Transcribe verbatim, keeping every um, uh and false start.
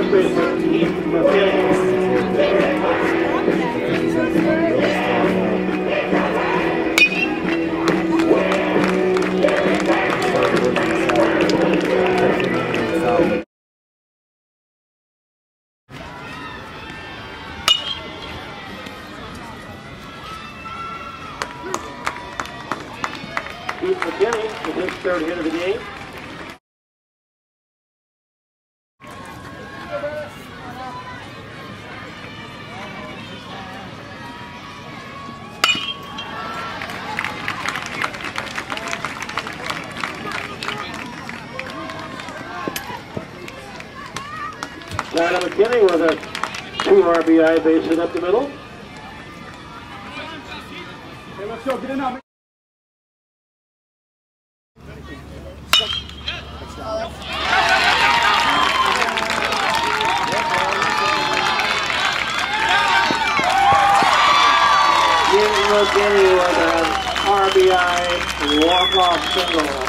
first baseman Keaton McKinney. Keaton McKinney with his third hit of the game. Keaton McKinney with a two R B I base hit up the middle. Hey, let's go, get in now. Keaton McKinney with an R B I walk-off single.